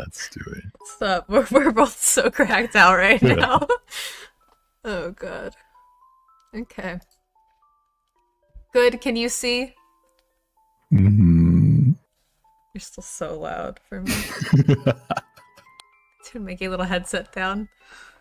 Let's do it. Stop. We're both so cracked out right now. Oh god. Okay. Good. Can you see? Mm-hmm. You're still so loud for me. To make a little headset down.